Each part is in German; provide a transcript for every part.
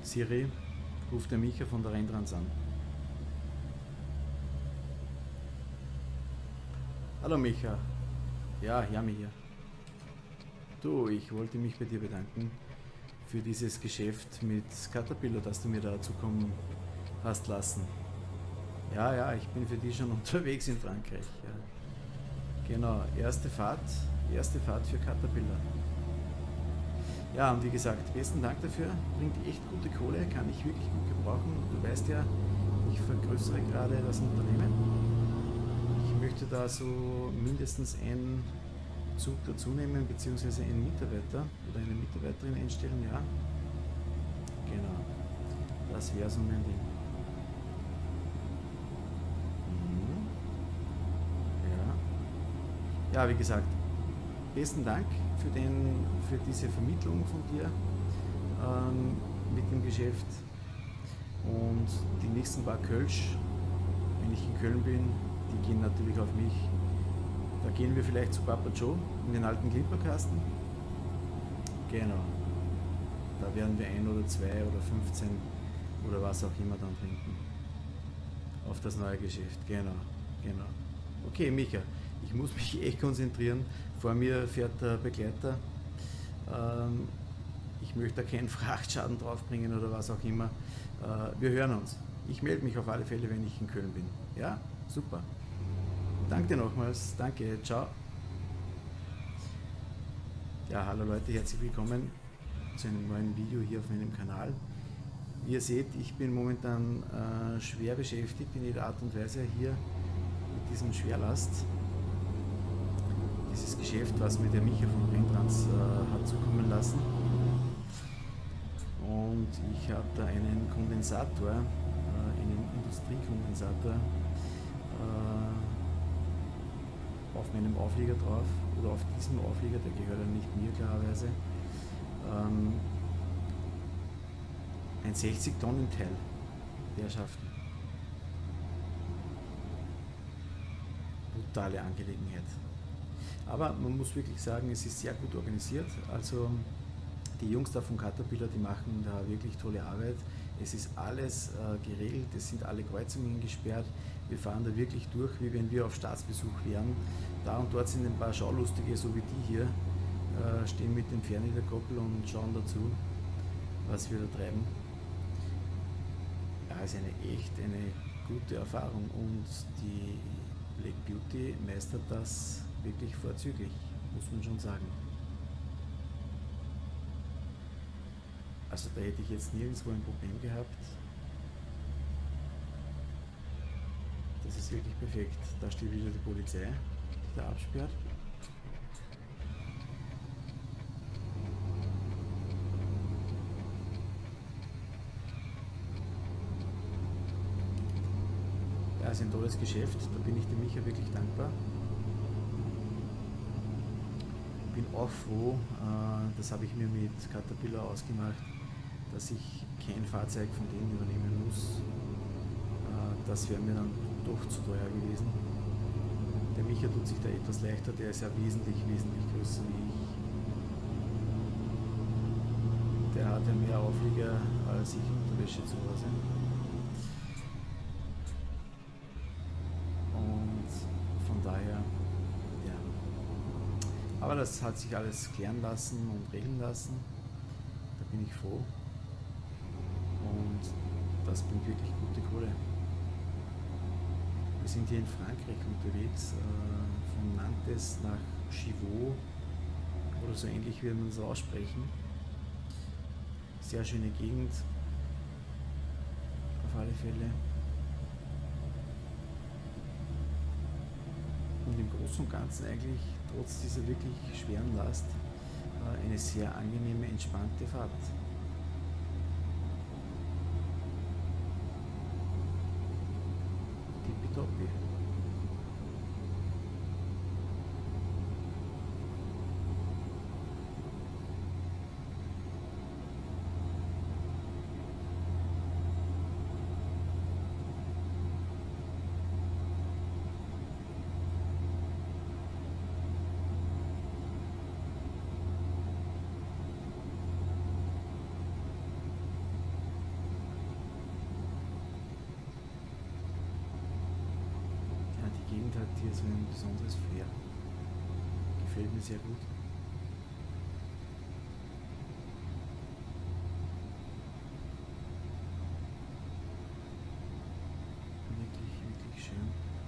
Siri, ruft der Micha von der Renntrans an. Hallo Micha. Ja, Jami hier. Du, ich wollte mich bei dir bedanken für dieses Geschäft mit Caterpillar, das du mir da zukommen hast lassen. Ja, ich bin für die schon unterwegs in Frankreich. Ja. Genau, erste Fahrt für Caterpillar. Ja, und wie gesagt, besten Dank dafür. Bringt echt gute Kohle, kann ich wirklich gut gebrauchen. Du weißt ja, ich vergrößere gerade das Unternehmen. Ich möchte da so mindestens einen Zug dazu nehmen, beziehungsweise einen Mitarbeiter oder eine Mitarbeiterin einstellen, ja. Genau, das wäre so mein Ding. Ja, wie gesagt, besten Dank für diese Vermittlung von dir mit dem Geschäft. Und die nächsten paar Kölsch, wenn ich in Köln bin, die gehen natürlich auf mich. Da gehen wir vielleicht zu Papa Joe in den alten Klimperkasten. Genau. Da werden wir 1 oder 2 oder 15 oder was auch immer dann trinken. Auf das neue Geschäft. Genau. Okay, Micha, ich muss mich echt konzentrieren. Vor mir fährt der Begleiter. Ich möchte da keinen Frachtschaden draufbringen oder was auch immer. Wir hören uns. Ich melde mich auf alle Fälle, wenn ich in Köln bin. Ja, super. Danke dir nochmals. Danke, ciao. Ja, hallo Leute, herzlich willkommen zu einem neuen Video hier auf meinem Kanal. Wie ihr seht, ich bin momentan schwer beschäftigt in jeder Art und Weise hier mit diesem Schwerlast. Dieses Geschäft, was mir der Micha von Renntrans hat zukommen lassen. Und ich habe da einen Kondensator, einen Industriekondensator auf meinem Auflieger drauf, oder auf diesem Auflieger, der gehört ja nicht mir klarerweise, ein 60-Tonnen-Teil, Herrschaften. Brutale Angelegenheit. Aber man muss wirklich sagen, es ist sehr gut organisiert. Also die Jungs da von Caterpillar, die machen da wirklich tolle Arbeit. Es ist alles geregelt, es sind alle Kreuzungen gesperrt. Wir fahren da wirklich durch, wie wenn wir auf Staatsbesuch wären. Da und dort sind ein paar Schaulustige, so wie die hier, stehen mit dem Fernliederkoppel und schauen dazu, was wir da treiben. Ja, es ist eine gute Erfahrung und die Black Beauty meistert das wirklich vorzüglich, muss man schon sagen. Also da hätte ich jetzt nirgendwo ein Problem gehabt. Das ist wirklich perfekt. Da steht wieder die Polizei, die da absperrt. Ja, ist ein tolles Geschäft, da bin ich dem Micha wirklich dankbar. Bin auch froh, das habe ich mir mit Caterpillar ausgemacht, dass ich kein Fahrzeug von denen übernehmen muss. Das wäre mir dann doch zu teuer gewesen. Der Micha tut sich da etwas leichter, der ist ja wesentlich größer wie ich. Der hat ja mehr Auflieger als ich Unterwäsche zu Hause. Und von daher, ja. Aber das hat sich alles klären lassen und regeln lassen. Da bin ich froh. Und das bringt wirklich gute Kohle. Wir sind hier in Frankreich unterwegs, von Nantes nach Chivaux oder so ähnlich wie man es aussprechen. Sehr schöne Gegend, auf alle Fälle. Und im Großen und Ganzen eigentlich, trotz dieser wirklich schweren Last, eine sehr angenehme, entspannte Fahrt. Tippitoppi. Atmosphäre. Gefällt mir sehr gut. Wirklich, wirklich schön.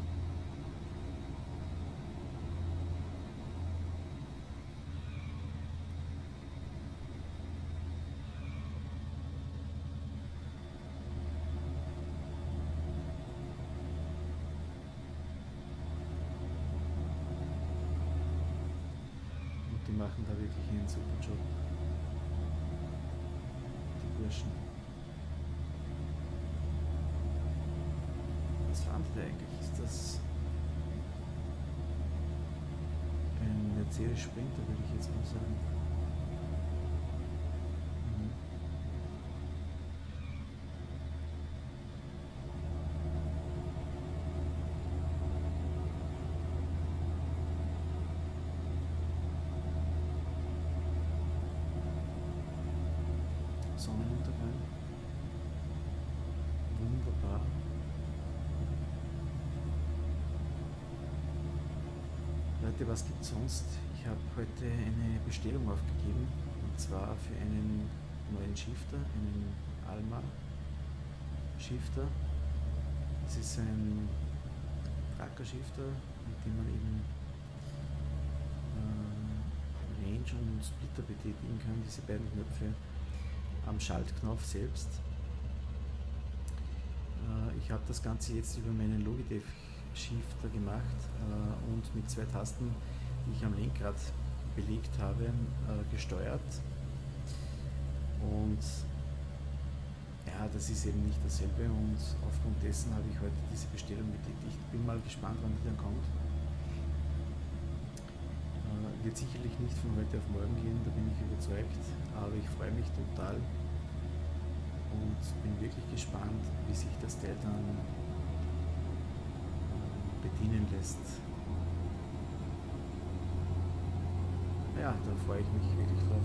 Die machen da wirklich einen super Job. Die Burschen. Was fahren die da eigentlich? Ist das ein Mercedes Sprinter, würde ich jetzt mal sagen. Mhm. Sonnenuntergang. Wunderbar. Leute, was gibt es sonst? Ich habe heute eine Bestellung aufgegeben, und zwar für einen neuen Shifter, einen Alma Shifter. Das ist ein Tracker Shifter, mit dem man eben Range und Splitter betätigen kann, diese beiden Knöpfe am Schaltknopf selbst. Ich habe das Ganze jetzt über meinen Logitech Shifter gemacht und mit 2 Tasten, die ich am Lenkrad belegt habe, gesteuert. Und ja, das ist eben nicht dasselbe, und aufgrund dessen habe ich heute diese Bestellung betätigt. Bin mal gespannt, wann die dann kommt. Wird sicherlich nicht von heute auf morgen gehen, da bin ich überzeugt, aber ich freue mich total und bin wirklich gespannt, wie sich das Teil dann bedienen lässt. Ja, da freue ich mich wirklich drauf.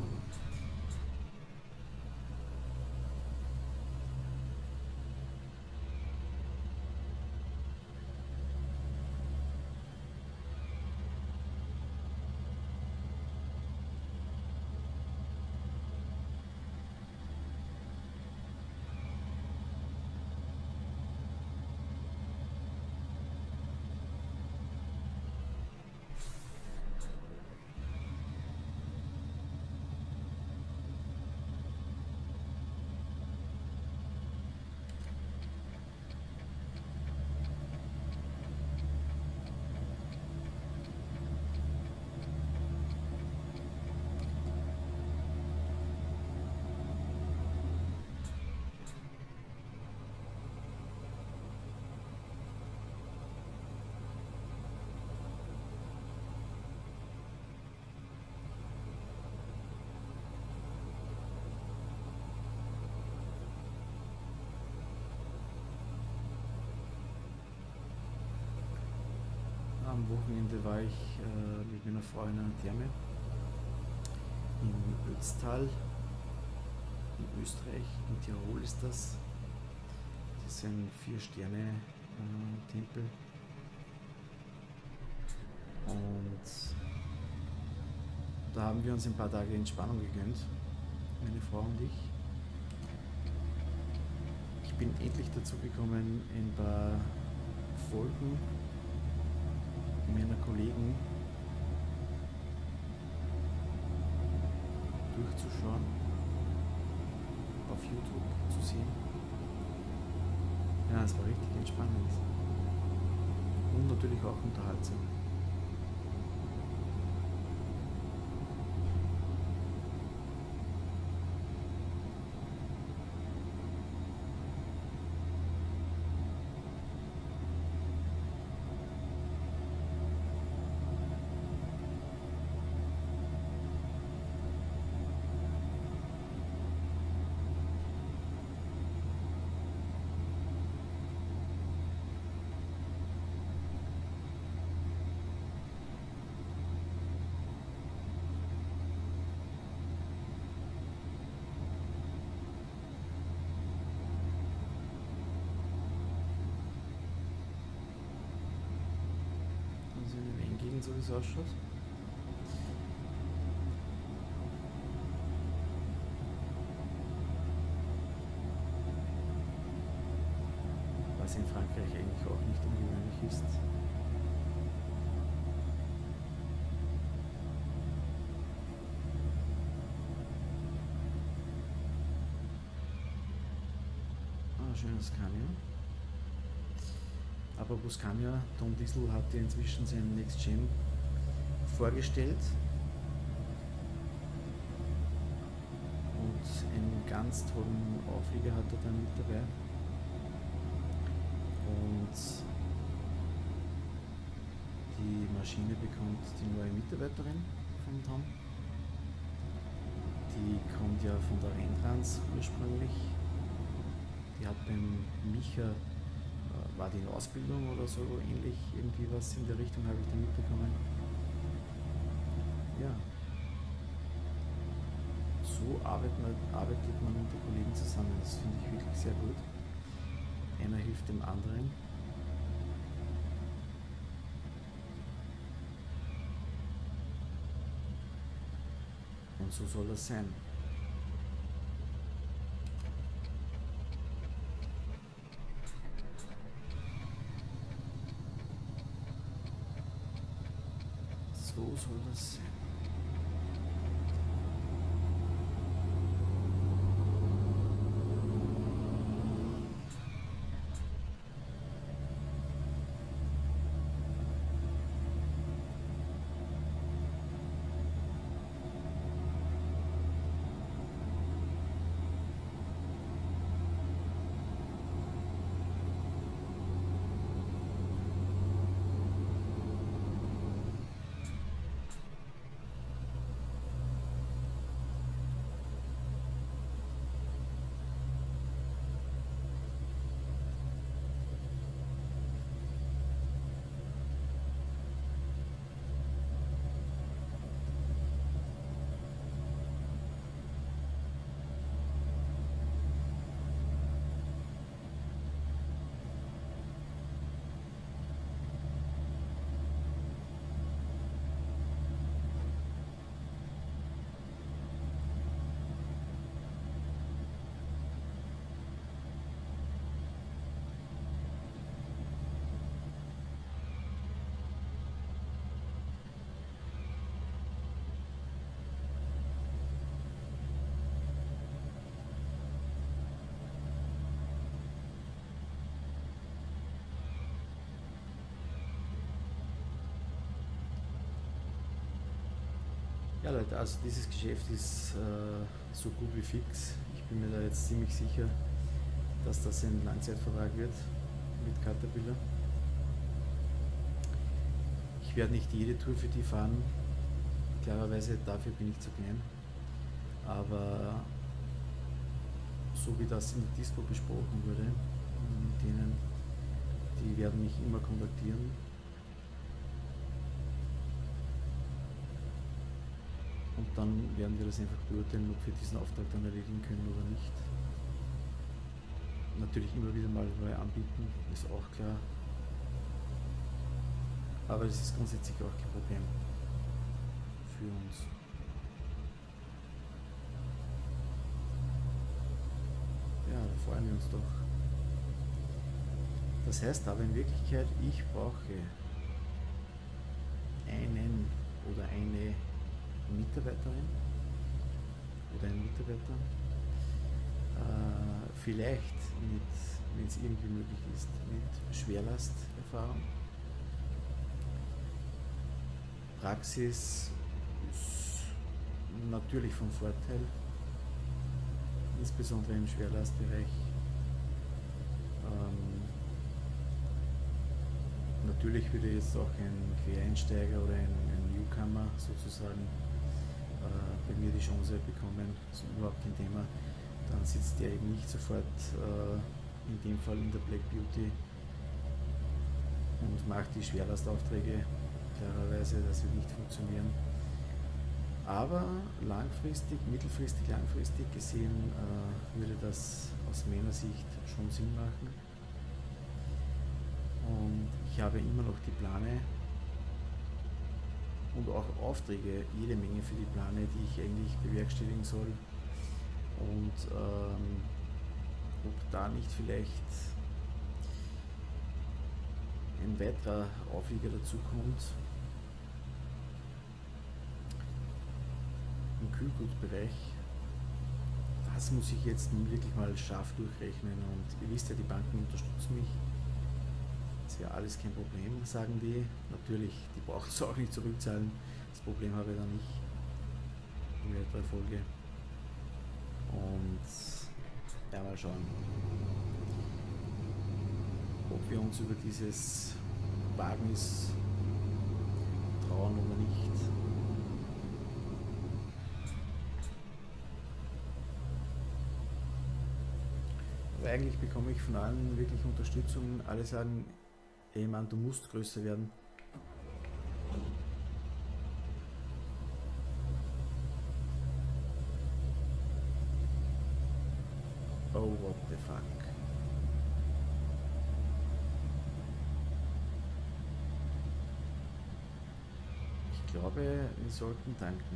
Am Wochenende war ich mit meiner Frau in einer Therme im Ötztal, in Österreich, in Tirol ist das. Das ist ein 4-Sterne-Tempel. Und da haben wir uns ein paar Tage Entspannung gegönnt, meine Frau und ich. Ich bin endlich dazu gekommen, ein paar Folgen meiner Kollegen durchzuschauen, auf YouTube zu sehen. Ja, es war richtig entspannend und natürlich auch unterhaltsam. zufrieden, so wie es ausschaut. Was in Frankreich eigentlich auch nicht ungewöhnlich ist. Schönes Scania. Aber Scania, Tom Diesel hat ja inzwischen seinen Next Gen vorgestellt und einen ganz tollen Auflieger hat er dann mit dabei. Und die Maschine bekommt die neue Mitarbeiterin von Tom. Die kommt ja von der Renntrans ursprünglich. Die hat beim Micha, war die in Ausbildung oder so ähnlich, irgendwie was in der Richtung habe ich da mitbekommen. Ja, so arbeitet man mit den Kollegen zusammen, das finde ich wirklich sehr gut. Einer hilft dem anderen. Und so soll das sein. So soll das sein. Ja Leute, also dieses Geschäft ist so gut wie fix. Ich bin mir da jetzt ziemlich sicher, dass das ein Langzeitvertrag wird mit Caterpillar. Ich werde nicht jede Tour für die fahren, klarerweise dafür bin ich zu klein. Aber so wie das in der Dispo besprochen wurde, mit denen, die werden mich immer kontaktieren. Und dann werden wir das einfach beurteilen, ob wir diesen Auftrag dann erledigen können oder nicht. Natürlich immer wieder mal neu anbieten, ist auch klar. Aber es ist grundsätzlich auch kein Problem für uns. Ja, da freuen wir uns doch. Das heißt aber in Wirklichkeit, ich brauche einen oder eine Mitarbeiterin oder einen Mitarbeiter, vielleicht mit, wenn es irgendwie möglich ist, mit Schwerlasterfahrung. Praxis ist natürlich von Vorteil, insbesondere im Schwerlastbereich. Natürlich würde jetzt auch ein Quereinsteiger oder ein Newcomer sozusagen bei mir die Chance bekommen, das ist überhaupt kein Thema. Dann sitzt der eben nicht sofort in dem Fall in der Black Beauty und macht die Schwerlastaufträge. Klarerweise, das wird nicht funktionieren. Aber langfristig, mittelfristig, langfristig gesehen würde das aus meiner Sicht schon Sinn machen. Und ich habe immer noch die Pläne, und auch Aufträge, jede Menge für die Plane, die ich eigentlich bewerkstelligen soll. Und ob da nicht vielleicht ein weiterer Auflieger dazu kommt im Kühlgutbereich. Das muss ich jetzt nun wirklich mal scharf durchrechnen, und ihr wisst ja, die Banken unterstützen mich. Das wäre alles kein Problem, sagen die. Natürlich, die brauchen es auch nicht zurückzahlen. Das Problem habe ich dann nicht in weiterer Folge. Und ja, mal schauen, ob wir uns über dieses Wagnis trauen oder nicht. Aber eigentlich bekomme ich von allen wirklich Unterstützung. Alle sagen, ey Mann, du musst größer werden. Oh, what the fuck. Ich glaube, wir sollten tanken.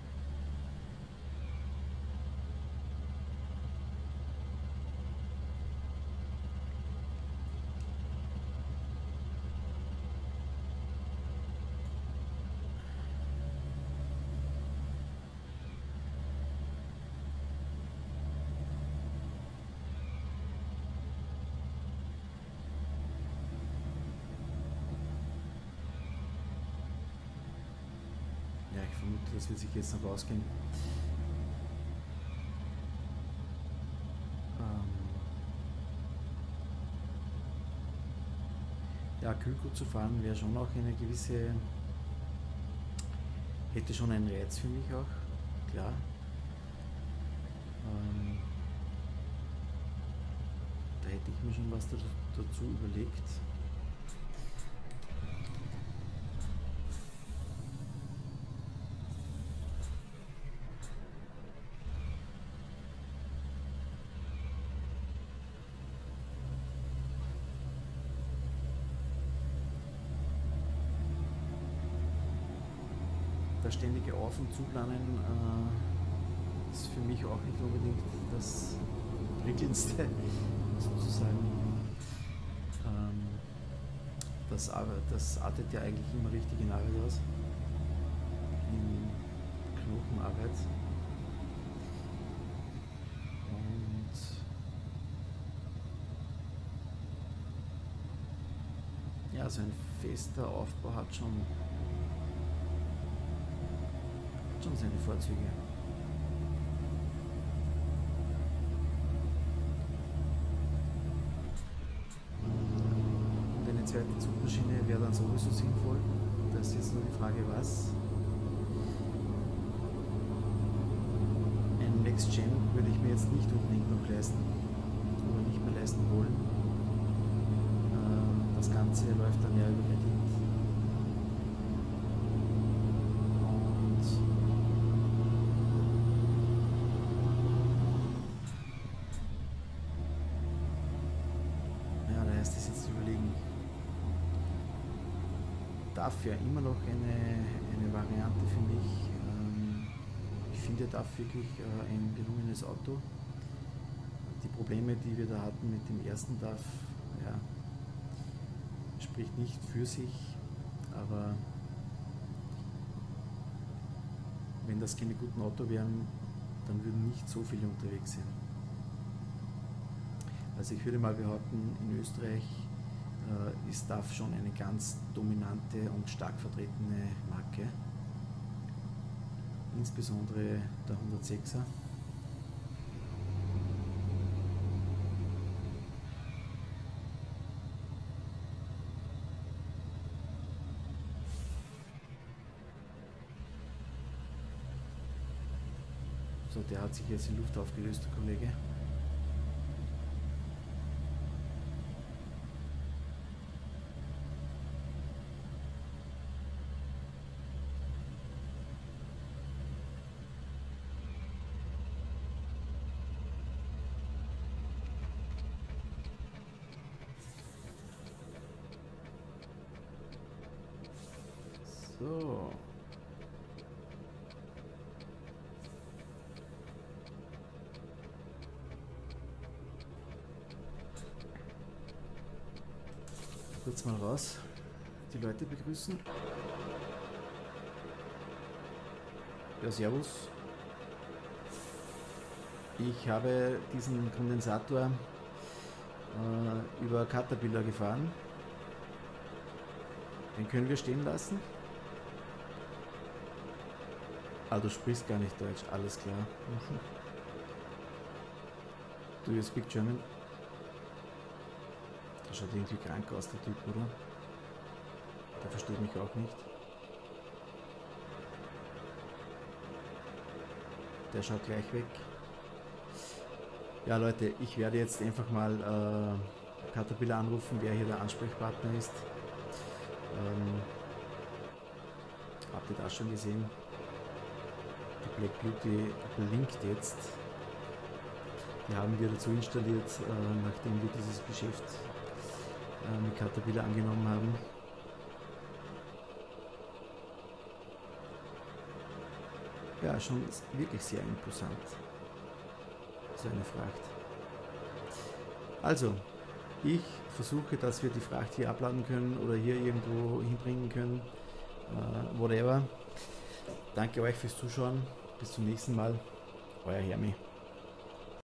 Ja, ich vermute, das wird sich jetzt noch ausgehen. Ja, Kühlgut zu fahren wäre schon auch eine gewisse, hätte schon einen Reiz für mich auch, klar. Da hätte ich mir schon was dazu überlegt. Das ständige Auf- und Zuplanen ist für mich auch nicht unbedingt das prickelndste, sozusagen. Das artet ja eigentlich immer richtig in Arbeit aus, in Knochenarbeit. Und ja, so ein fester Aufbau hat schon seine Vorzüge. Und eine zweite Zugmaschine wäre dann sowieso sinnvoll. Da ist jetzt nur die Frage, was. Ein Next Gen würde ich mir jetzt nicht unbedingt noch leisten oder nicht mehr leisten wollen. Das Ganze läuft dann ja über Reddit. DAF ja immer noch eine Variante für mich. Ich finde DAF wirklich ein gelungenes Auto. Die Probleme, die wir da hatten mit dem ersten DAF, ja, spricht nicht für sich, aber wenn das keine guten Autos wären, dann würden nicht so viele unterwegs sein. Also ich würde mal behaupten, in Österreich ist DAF schon eine ganz dominante und stark vertretene Marke. Insbesondere der 106er. So, der hat sich jetzt in Luft aufgelöst, der Kollege. So. kurz mal raus, die Leute begrüßen. Ja, servus. Ich habe diesen Kondensator über Caterpillar gefahren. Den können wir stehen lassen. Ah, du sprichst gar nicht Deutsch, alles klar. Do you speak German? Der schaut irgendwie krank aus, der Typ, oder? Der versteht mich auch nicht. Der schaut gleich weg. Ja Leute, ich werde jetzt einfach mal Caterpillar anrufen, wer hier der Ansprechpartner ist. Habt ihr das schon gesehen? Die Black Beauty blinkt jetzt. Die haben wir dazu installiert, nachdem wir dieses Geschäft mit Caterpillar angenommen haben. Ja, schon wirklich sehr imposant. So eine Fracht. Also, ich versuche, dass wir die Fracht hier abladen können oder hier irgendwo hinbringen können. Whatever. Danke euch fürs Zuschauen. Bis zum nächsten Mal. Euer Hermi.